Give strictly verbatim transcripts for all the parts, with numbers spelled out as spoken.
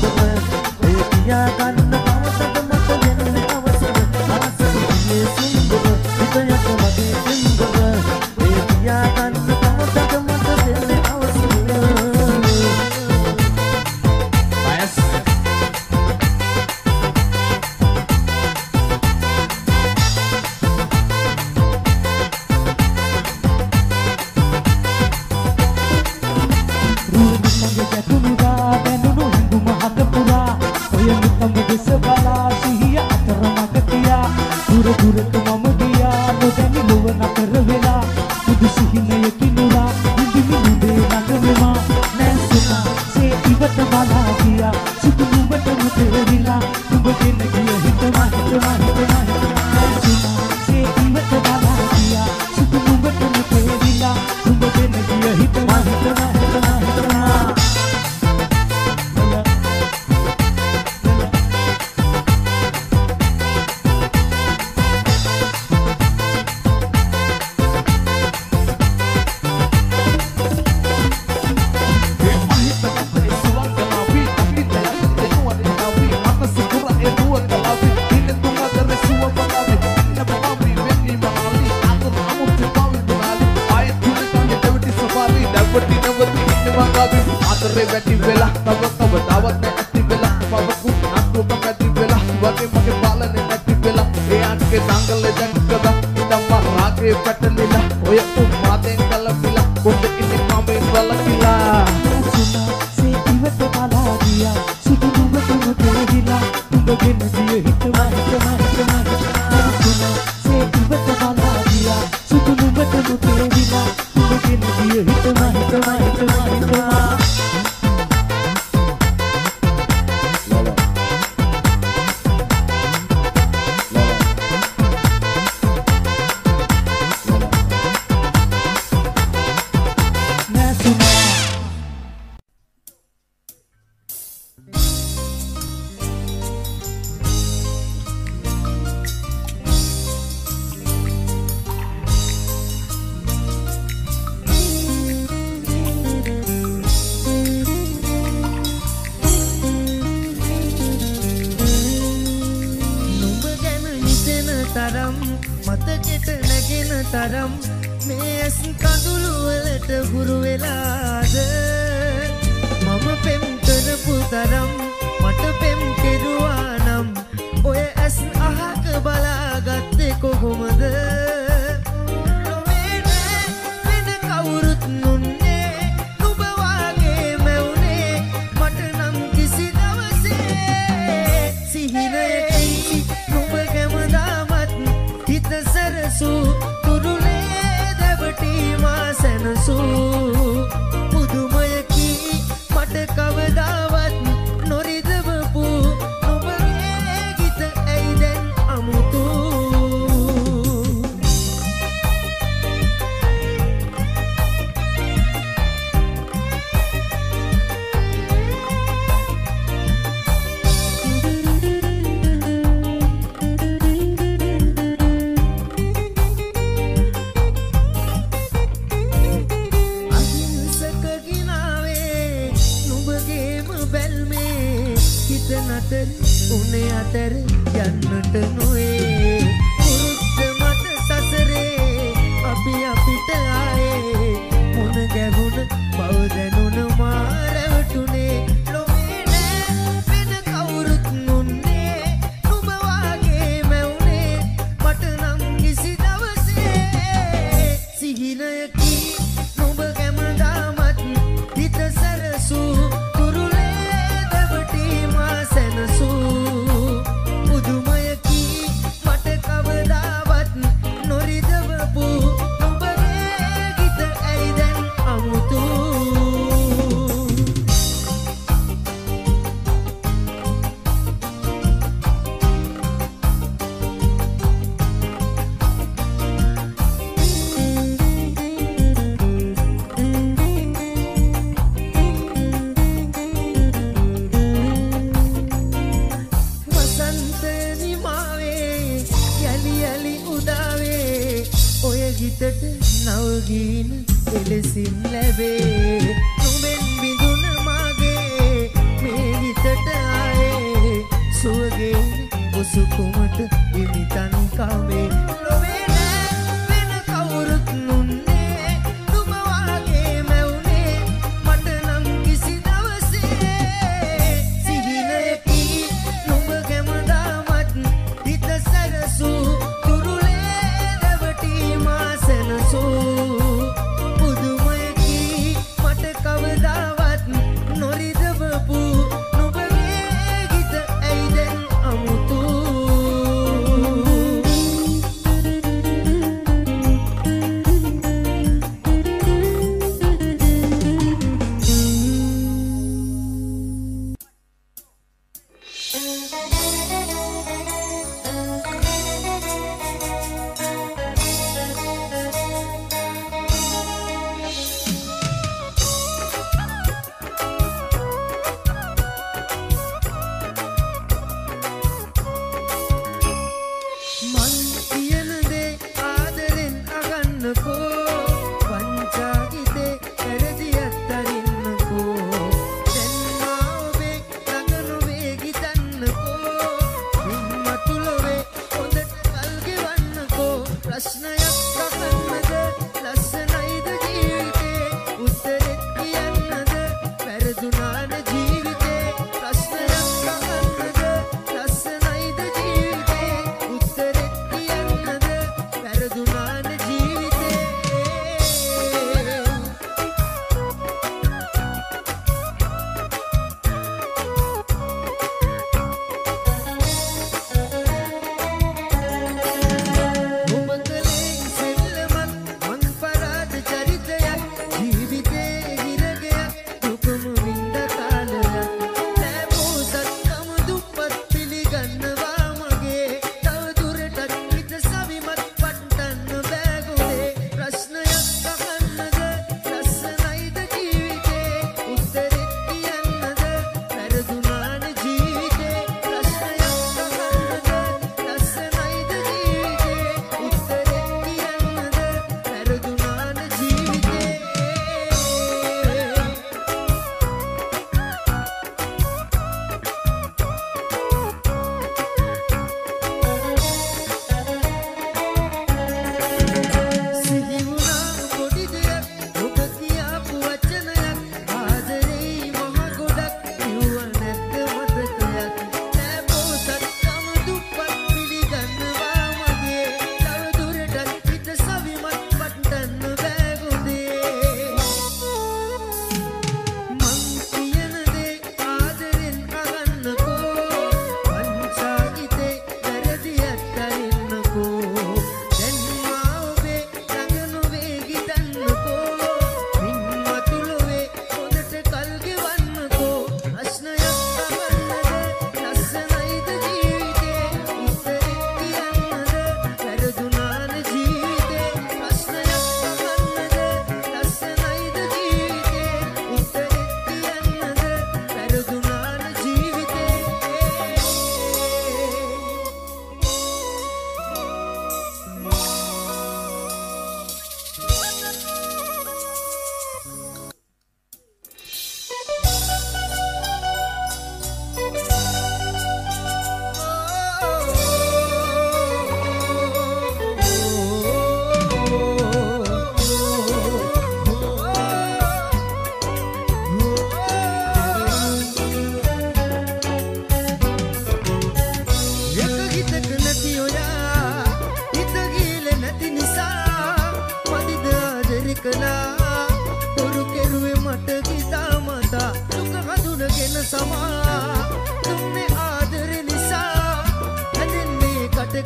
එලෙසින් ලැබේ නුඹෙන් බිඳුන මාගේ මේ හිතට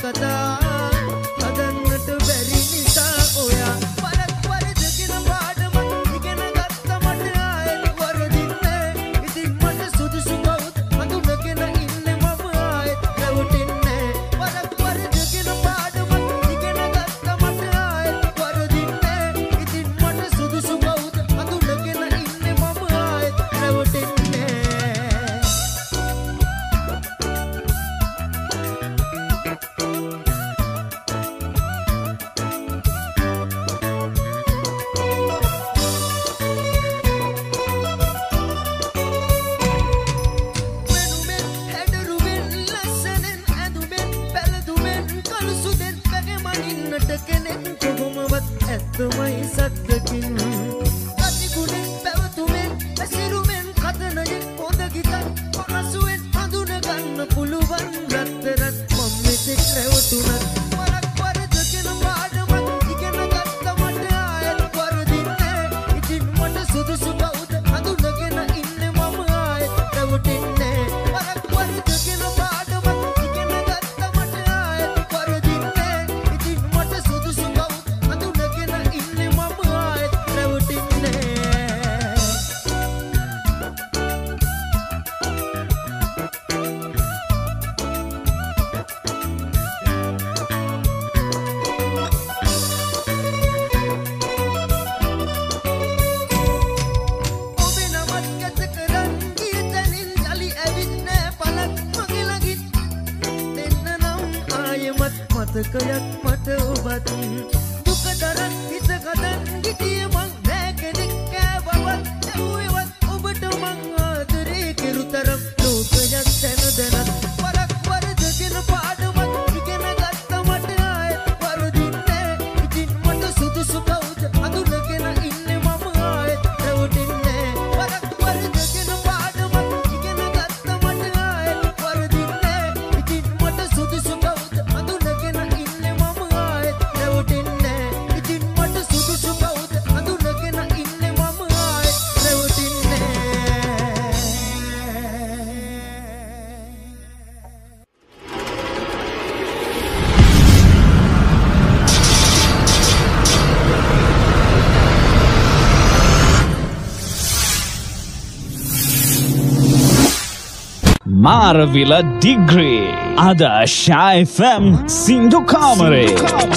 Maravilla Degree Ada Shy F M Sindhu Kamare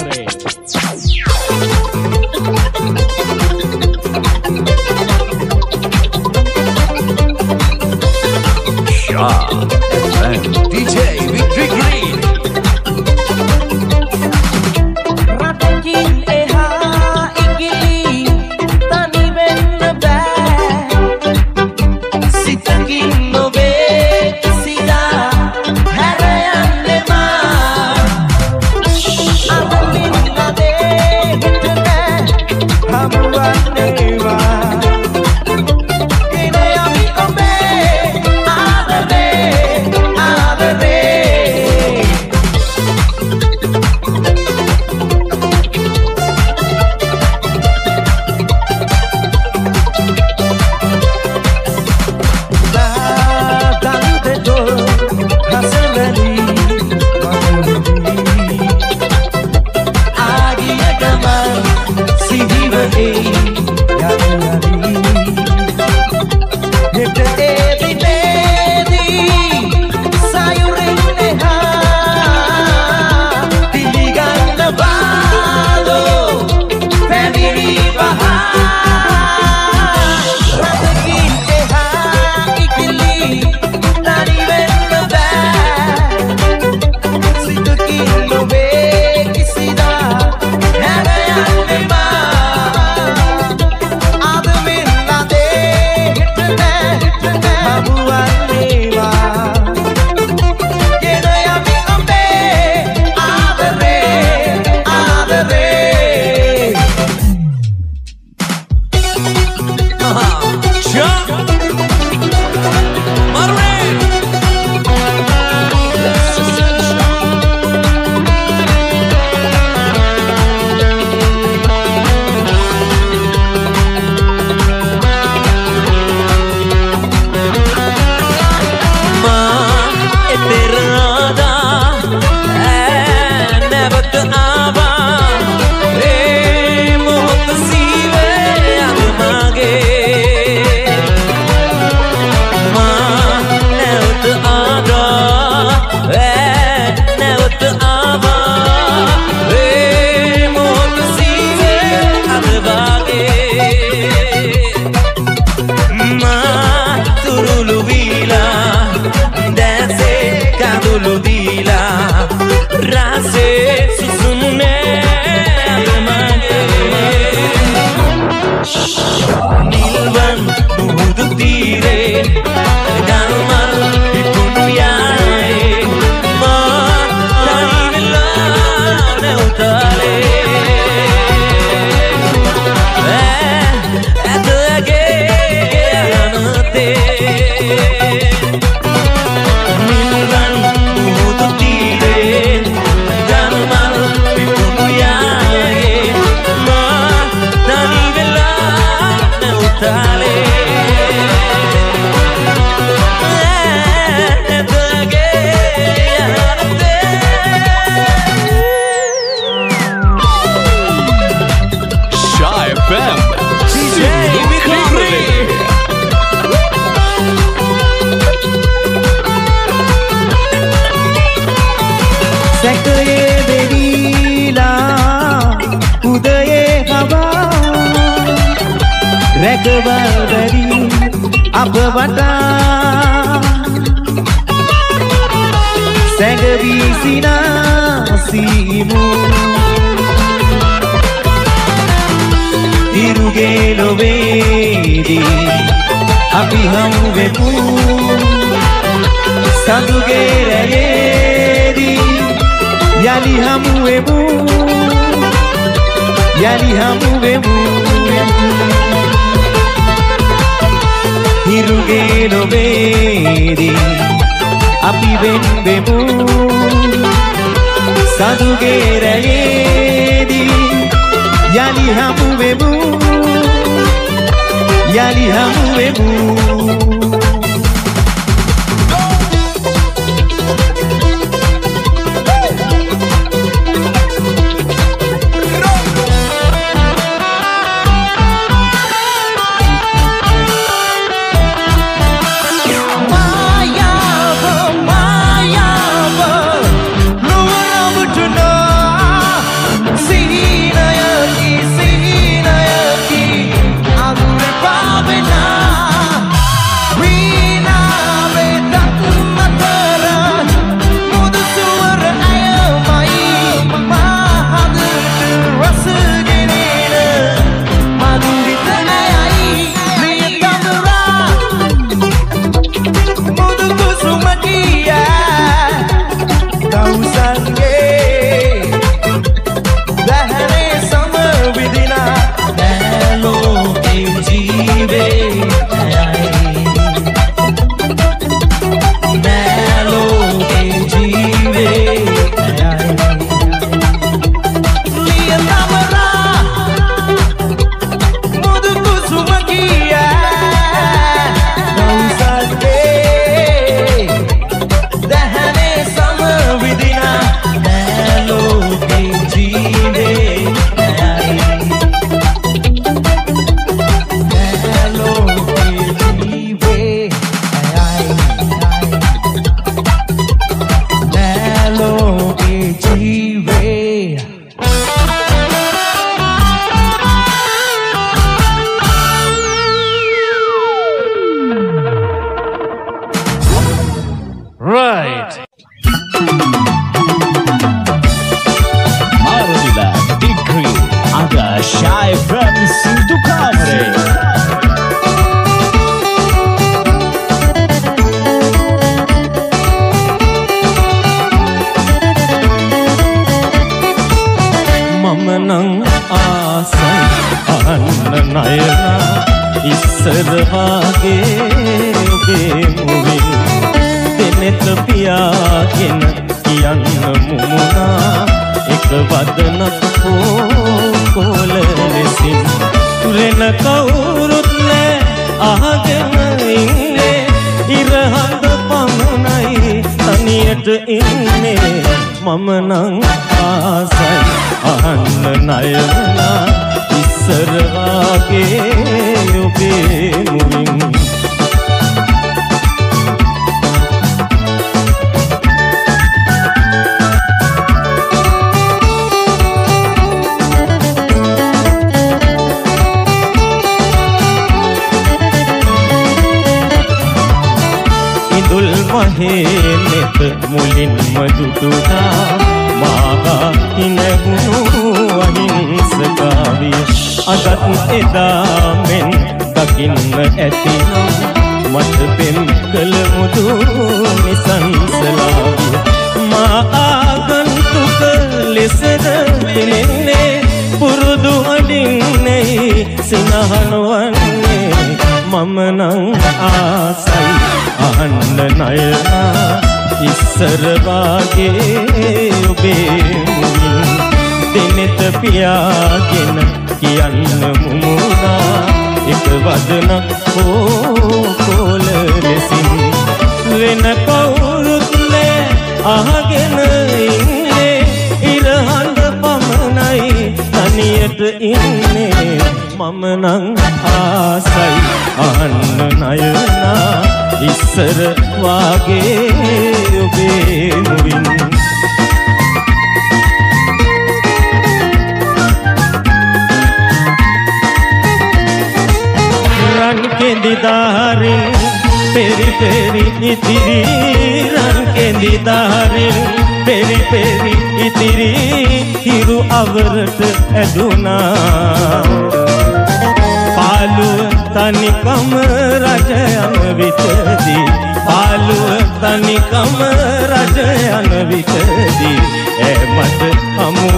Shy F M D J with Degree Ratakin eha igili tani wenna ba sitakin nobe लोकये देवीला उदये हवा रैकबरी अब वटा सैंगवी सीना सीमू तिरुगे लोवेदी अभी हम वेपू संदुगे रेदी याली हम वेपू याली हम वेपू तिरुगे लोवेदी अभी wen वेपू संदुगे रेदी याली हम वेपू याली हम वेपू මම නම් ආසයි අහන්න නයනා ඉස්සර වාගේ ඔබේ මුවින් කෙඳිදාරින් පෙරි පෙරි ඉතිරි රන් කෙඳිදාරින් පෙරි පෙරි ඉතිරි හිරු අවරට ඇදුනා පාළුව තනිකම රජ යන විටදී පාළුව තනිකම රජ යන විටදී ඈ මට හමු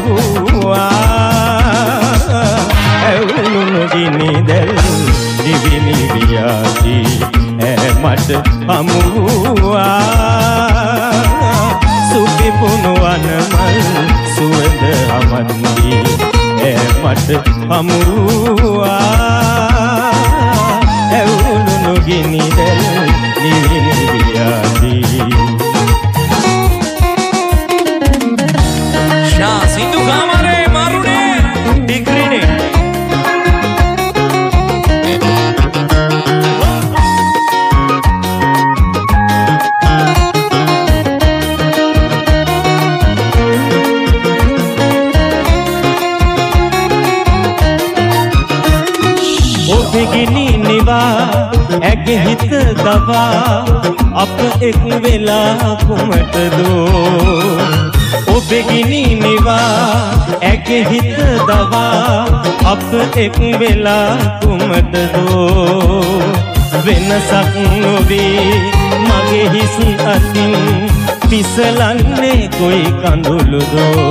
වූවා ඇවුණු ගිනි දැල් දිවි නිවියාදී ඈ මට හමු වූවා සුපි පුනුවන මල් සුවඳ අමන්දී ඈ මට හමු වූවා ඇවුණු ගිනි දැල් දිවි නිවියාදී शाह सिंधु कामरे मारुने डिग्री ने गिनी निवा एक हित दवा अप एक वेला कुमट दो ओ बेगिनी निवा एक हित दवा अप एक वेला कुमट दो වෙනසක් නොවේ මගේ හිස් අතින් පිසලන්නේ කොයි කඳුළුදෝ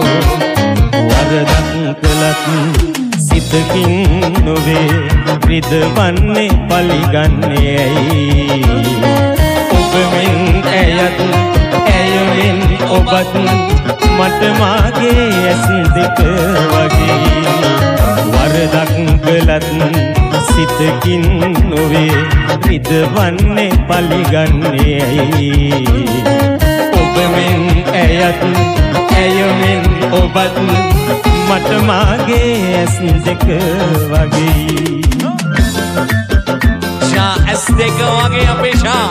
වරදක් කළත් සිතකින් නොවේ රිදවන්නේ පලිගන්නේ ඇයි ඔබ මෙන් ඇයත් ඇයවෙන් ඔබත් මට මාගේ ඇස් දෙක වගේ වරදක් කළත් සිතකින් නොවේ රිදවන්නේ පලිගන්නේ ඇයි ඔබ මෙන් ඇයත් ඇයවෙන් ඔබත් මට මාගේ ඇස් දෙක වගේ शाह ඇස් දෙක වගේ අපේ ශා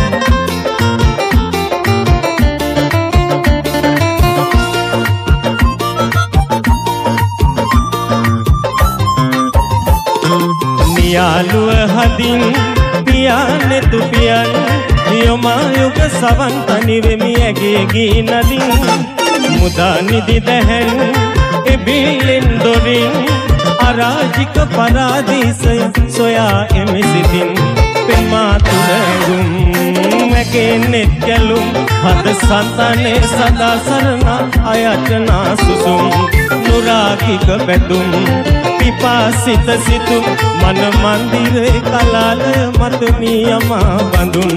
නියාලුව හදින් පියානෙ තුපියන් යොමායුග සවන් තනිවෙමි ඇගේ ගී නදින් මුදා නිදි දැහැන් එබිලෙන් දොරින් අරාජික පරාදීසය සොයා එමි සිතින් පෙන්මා තුරගුම් මැකේ නෙත් ගැලුම් හද සන්තනේ සදා සරණ අයටනා සුසුම් නුරාගික පැතුම් පිපාසිත සිතුම් මන මන්දිරේ කලාල මත මියමා බඳුන්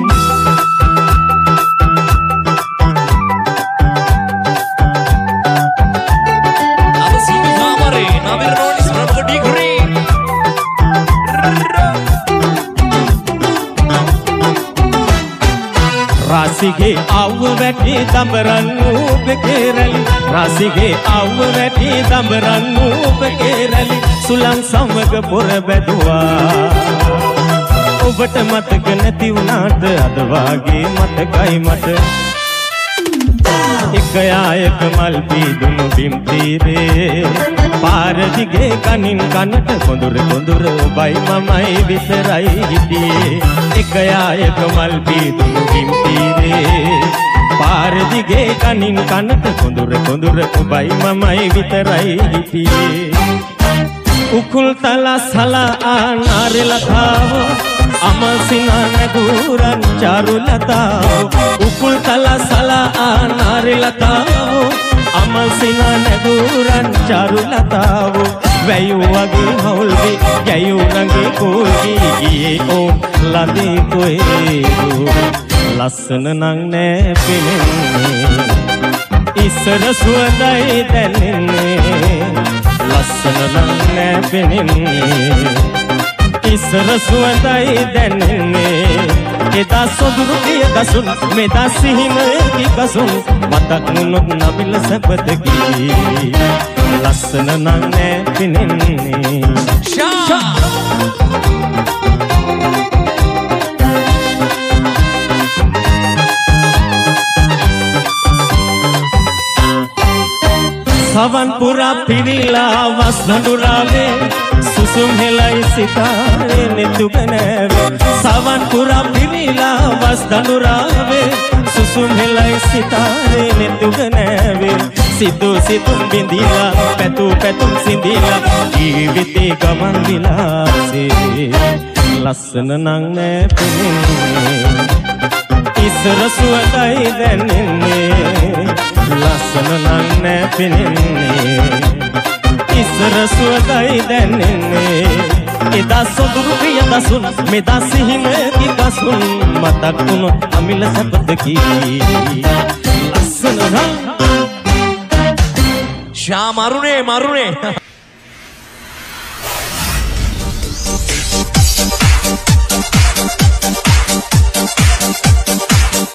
रासिगे आव बैठी दंबरन्नू बेकेरली रासिगे आव बैठी दंबरन्नू बेकेरली सुलंग समग पुर बेदुआ ඔබට මතක නැති වුණාට අද වාගේ මතකයි මට එක යායක මල් පීදුණු බිම් තීරේ පාර දිගේ කනින් කනට කොඳුර කොඳුර ඔබයි මමයි විතරයි හිටියේ එක යායක මල් පීදුණු බිම් තීරේ පාර දිගේ කනින් කනට කොඳුර කොඳුර ඔබයි මමයි විතරයි හිටියේ උකුල් තලා සලා ආනාරලතාව අමසිනා නැගුරන් චාරුලතාව උකුල් තලා සලා ආනාරලතාව අමසිනා නැගුරන් චාරුලතාව වැයු වගේ හවුල්වි ගැයු නගේ කෝල්ගී ගියේ ඕ ලදේ කොහේ ලස්සන නං නෑ පෙනෙන්නේ ඉස්සර සුවඳයි දැනෙන්නේ ලස්සන නං නෑ පෙනෙන්නේ ඉස්සර සුවඳයි දැනෙන්නේ එදා සොදුරු කිය ගසුන් මෙදා සිහිනයකි ගසුන් මතක් වුණොත් නබිල සැපතකි ලස්සන නං නෑ පෙනෙන්නේ ශා සවන් පුරා පිරිලා වස් දඬුරාවේ සුසුම් හෙලයි සිතාරේ නෙතුගනෑවේ සවන් පුරා පිරිලා වස් දඬුරාවේ සුසුම් හෙලයි සිතාරේ නෙතුගනෑවේ සිදු සිතුම් බිඳිලා පැතු පැතුම් සිඳිලා ජීවිතේ ගමන් විලාසේ ලස්සන නං නෑ පෙනෙන්නේ ඉස්සර සුවඳයි දැනෙන්නේ ලස්සන නං නෑ පෙනෙන්නේ ඉස්සර සුවඳයි දැනෙන්නේ එදා සොඳුරු ප්‍රිය දසුන් මෙදා සිහිනකි කසුන් මතක් වුණු අමිල සැපදකි ලස්සන නං ශා මරුනේ මරුනේ